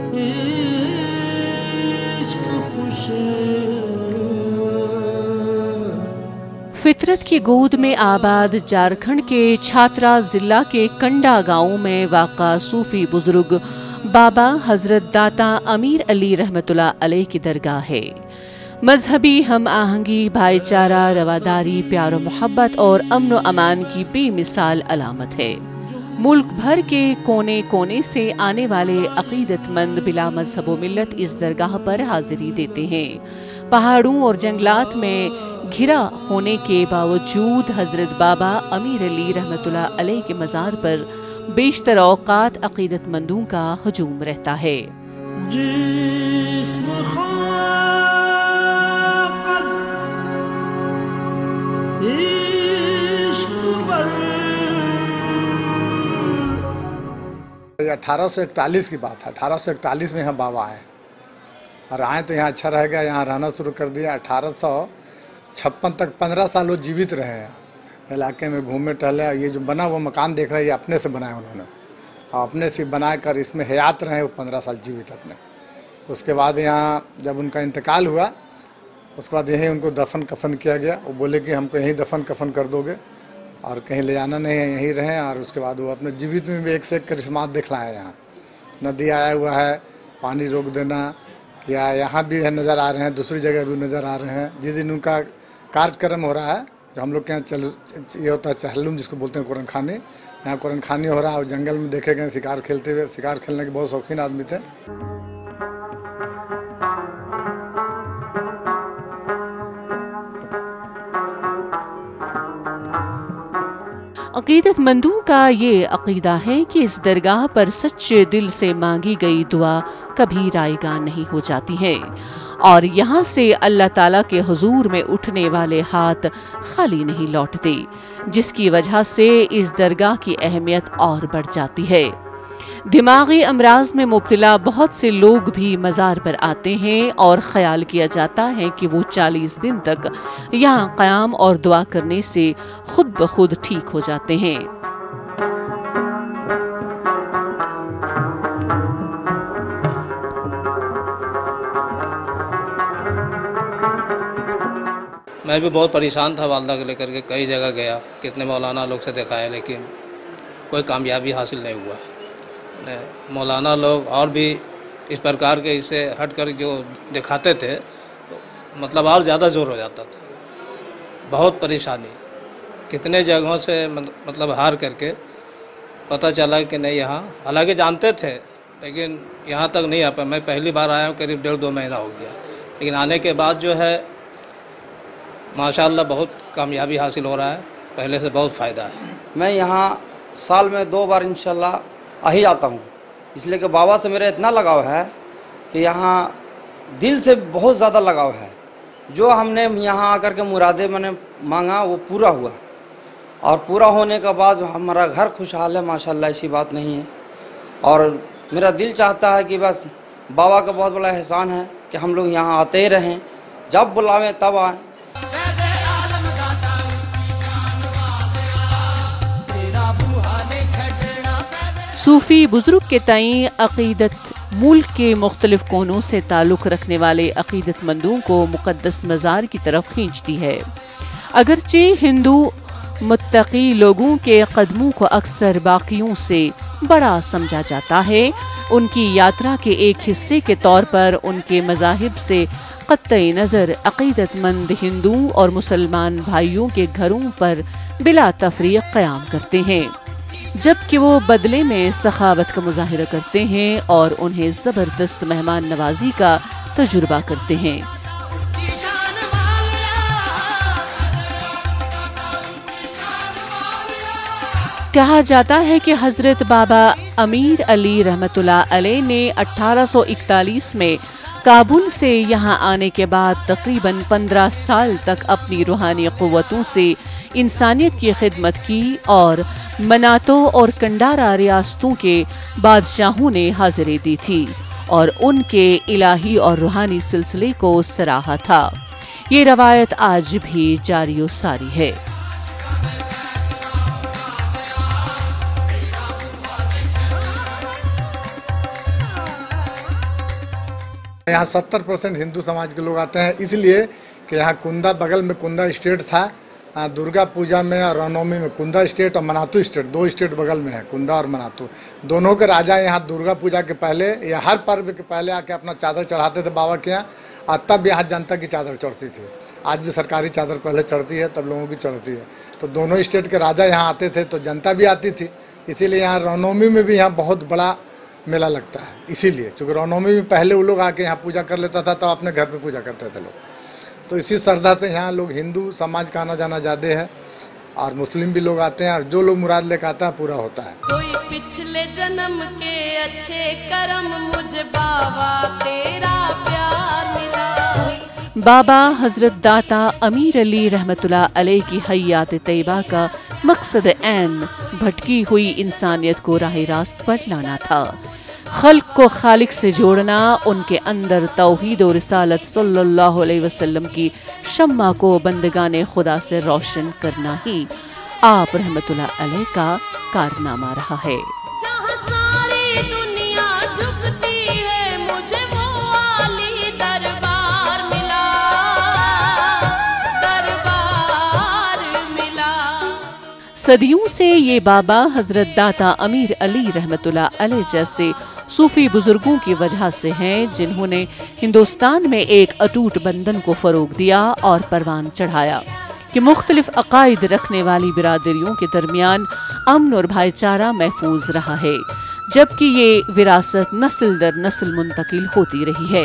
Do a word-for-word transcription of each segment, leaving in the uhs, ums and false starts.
फितरत की गोद में आबाद झारखंड के छात्रा जिला के कंडा गांव में वाक़ा सूफी बुजुर्ग बाबा हजरत दाता अमीर अली रहमतुल्लाह अलैह की दरगाह है। मजहबी हम आहंगी, भाईचारा, रवादारी, प्यार और मोहब्बत और अमन व अमान की बेमिसाल अलामत है। मुल्क भर के कोने कोने से आने वाले अकीदतमंद बिला मजहब व मिल्लत इस दरगाह पर हाजिरी देते हैं। पहाड़ों और जंगलात में घिरा होने के बावजूद हजरत बाबा अमीर अली रहमतुल्लाह अलैह के मज़ार पर बेशतर औकात अकीदतमंदों का हजूम रहता है। अठारह सौ इकतालीस की बात है। अठारह सौ इकतालीस में यहाँ बाबा आए और आए तो यहाँ अच्छा रह गया, यहाँ रहना शुरू कर दिया। अठारह सौ छप्पन तक पंद्रह साल वो जीवित रहे हैं इलाके में, घूमे टहले। ये जो बना वो मकान देख रहे हैं, ये अपने से बनाया उन्होंने और अपने से बना कर इसमें हयात रहे वो पंद्रह साल जीवित अपने। उसके बाद यहाँ जब उनका इंतकाल हुआ उसके बाद यहीं उनको दफन कफन किया गया। वो बोले कि हमको यहीं दफन कफन कर दोगे और कहीं ले जाना नहीं है, यहीं रहें। और उसके बाद वो अपने जीवित में भी एक से एक करिश्मात दिखलाए। यहाँ नदी आया हुआ है, पानी रोक देना, या यहाँ भी है नज़र आ रहे हैं, दूसरी जगह भी नज़र आ रहे हैं। जिस दिन उनका कार्यक्रम हो रहा है, जो हम लोग के यहाँ चल ये होता है चहलुम जिसको बोलते हैं, कुरान खानी, यहाँ कुरान खानी हो रहा है। और जंगल में देखे गए शिकार खेलते हुए, शिकार खेलने के बहुत शौकीन आदमी थे। अकीदतमंदों का ये अकीदा है कि इस दरगाह पर सच्चे दिल से मांगी गई दुआ कभी रायगा नहीं हो जाती है और यहाँ से अल्लाह ताला के हुजूर में उठने वाले हाथ खाली नहीं लौटते, जिसकी वजह से इस दरगाह की अहमियत और बढ़ जाती है। दिमागी अमराज में मुब्तला बहुत से लोग भी मज़ार पर आते हैं और ख्याल किया जाता है कि वो चालीस दिन तक यहाँ क़याम और दुआ करने से खुद ब खुद ठीक हो जाते हैं। मैं भी बहुत परेशान था, वालदा को लेकर के कई जगह गया, कितने मौलाना लोग से दिखाया, लेकिन कोई कामयाबी हासिल नहीं हुआ। मौलाना लोग और भी इस प्रकार के इससे हट कर जो दिखाते थे तो मतलब और ज़्यादा जोर हो जाता था। बहुत परेशानी, कितने जगहों से मतलब हार करके पता चला कि नहीं यहाँ, हालांकि जानते थे लेकिन यहाँ तक नहीं आ पाया। मैं पहली बार आया हूँ, करीब डेढ़ दो महीना हो गया, लेकिन आने के बाद जो है माशाअल्लाह बहुत कामयाबी हासिल हो रहा है, पहले से बहुत फ़ायदा है। मैं यहाँ साल में दो बार इंशाल्लाह आ ही जाता हूँ, इसलिए कि बाबा से मेरा इतना लगाव है कि यहाँ दिल से बहुत ज़्यादा लगाव है। जो हमने यहाँ आकर के मुरादे मैंने मांगा वो पूरा हुआ और पूरा होने के बाद हमारा घर खुशहाल है माशाल्लाह, ऐसी बात नहीं है। और मेरा दिल चाहता है कि बस बाबा का बहुत बड़ा एहसान है कि हम लोग यहाँ आते ही रहें, जब बुलावें तब आएँ। सूफी बुजुर्ग के तई अकीदत मुल्क के मुख्तलिफ कोनों से ताल्लुक़ रखने वाले अकीदतमंदों को मुक़द्दस मज़ार की तरफ खींचती है। अगरचे हिंदू मुत्तकी लोगों के कदमों को अक्सर बाकियों से बड़ा समझा जाता है, उनकी यात्रा के एक हिस्से के तौर पर उनके मज़ाहिब से क़त्ई नज़र अकीदतमंद हिंदू और मुसलमान भाइयों के घरों पर बिला तफरीक़ क़याम करते हैं, जबकि वो बदले में सखावत का मुजाहिरा करते हैं और उन्हें ज़बरदस्त मेहमान नवाजी का तजुर्बा करते हैं। कहा जाता है कि हजरत बाबा अमीर अली रहमतुल्लाह अलैह ने अठारह सौ इकतालीस में काबुल से यहाँ आने के बाद तकरीबन पंद्रह साल तक अपनी रूहानी क़ुव्वतों से इंसानियत की खिदमत की और मनातो और कंडारा रियासतों के बादशाहों ने हाजिरी दी थी और उनके इलाही और रूहानी सिलसिले को सराहा था। ये रवायत आज भी जारी सारी है। यहाँ सत्तर परसेंट हिंदू समाज के लोग आते हैं, इसलिए कि यहाँ कुंदा बगल में कुंदा स्टेट था। दुर्गा पूजा में और रामनवमी में कुंदा स्टेट और मनातू स्टेट, दो स्टेट बगल में है, कुंदा और मनातू। दोनों के राजा यहाँ दुर्गा पूजा के पहले या हर पर्व के पहले आके अपना चादर चढ़ाते थे बाबा के यहाँ, और तब यहाँ जनता की चादर चढ़ती थी। आज भी सरकारी चादर पहले चढ़ती है, तब लोगों की चढ़ती है। तो दोनों स्टेट के राजा यहाँ आते थे तो जनता भी आती थी, इसीलिए यहाँ रामनवमी में भी यहाँ बहुत बड़ा मेला लगता है। इसीलिए क्योंकि रामनवमी में पहले वो लोग आके यहाँ पूजा कर लेता था, तब अपने घर पे पूजा करते थे लोग। तो इसी श्रद्धा से यहाँ लोग हिंदू समाज का आना जाना ज़्यादा है, और मुस्लिम भी लोग आते हैं, और जो लोग मुराद लेकर आता है पूरा होता है। कोई पिछले जन्म के अच्छे कर्म मुझे बाबा तेरा प्यार मिला। बाबा हजरत दाता अमीर अली रहमतुल्लाह अलैह की हयात तैयबा का मकसद ऐन भटकी हुई इंसानियत को राह रास्त पर लाना था, खल्क को खालिक से जोड़ना, उनके अंदर तौहीद और रिसालत सल्लल्लाहु अलैहि वसल्लम की शम्मा को बंदगाने खुदा से रोशन करना ही आप रहमतुल्लाह अलैह का कारनामा रहा है। जहाँ सारी दुनिया झुकती है मुझे वो आली दरबार मिला, दरबार मिला। सदियों से ये बाबा हजरत दाता अमीर अली रहमतुल्लाह अलैह जैसे सूफी बुजुर्गों की वजह से हैं, जिन्होंने हिंदुस्तान में एक अटूट बंधन को फरोग दिया और परवान चढ़ाया कि मुख्तलिफ अकायद रखने वाली बिरादरियों के दरमियान अमन और भाईचारा महफूज रहा है, जबकि ये विरासत नस्ल दर नस्ल मुंतकिल होती रही है।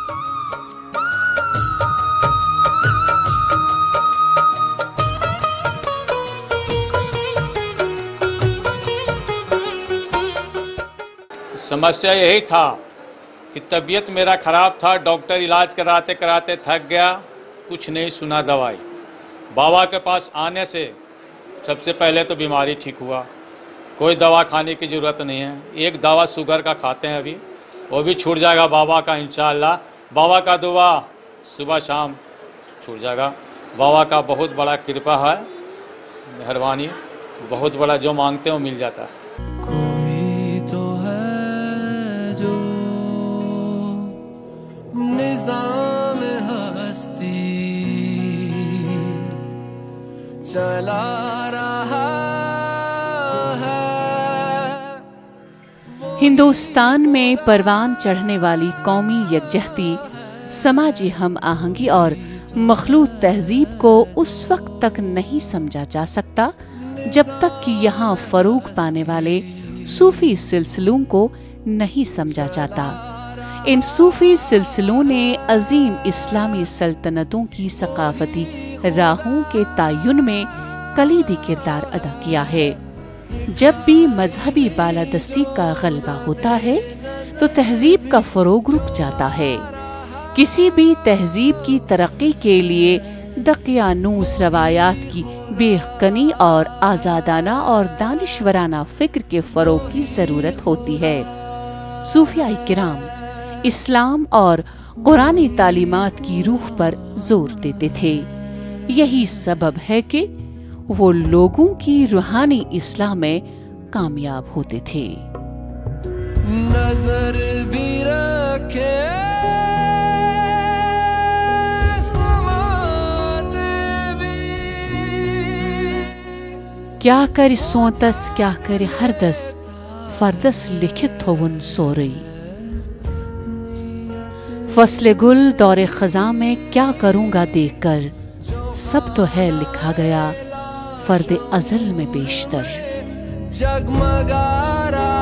समस्या यही था कि तबीयत मेरा ख़राब था, डॉक्टर इलाज कराते कराते थक गया, कुछ नहीं सुना दवाई। बाबा के पास आने से सबसे पहले तो बीमारी ठीक हुआ, कोई दवा खाने की ज़रूरत नहीं है। एक दवा शुगर का खाते हैं अभी, वो भी छूट जाएगा बाबा का इंशाअल्लाह। बाबा का दुआ सुबह शाम छूट जाएगा। बाबा का बहुत बड़ा कृपा है, मेहरबानी बहुत बड़ा, जो मांगते हो मिल जाता है। निज़ाम हस्ती चला रहा है। हिंदुस्तान में परवान चढ़ने वाली कौमी यकजहती, समाजी हम आहंगी और मखलूत तहजीब को उस वक्त तक नहीं समझा जा सकता जब तक कि यहाँ फरोग पाने वाले सूफी सिलसिलों को नहीं समझा जाता। इन सूफी सिलसिलों ने अजीम इस्लामी सल्तनतों की सकाफती राहों के तायुन में कलीदी किरदार अदा किया है। जब भी मजहबी बालादस्ती का गलबा होता है तो तहजीब का फरोग रुक जाता है। किसी भी तहजीब की तरक्की के लिए दकियानूस रवायात की बेखनी और आज़ादाना और दानिश्वराना फिक्र के फरोग की जरूरत होती है। सूफिया किराम इस्लाम और कुरानी तालीमात की रूह पर जोर देते थे। यही सबब है कि वो लोगों की रूहानी इस्लाह में कामयाब होते थे। नजर भी रखे क्या कर सोतस क्या कर हरदस, फरदस लिखित हो उन सोरई। फसले गुल दौरे खजा में क्या करूंगा देखकर, सब तो है लिखा गया फर्द अजल में बेशतर। जगमगा रहा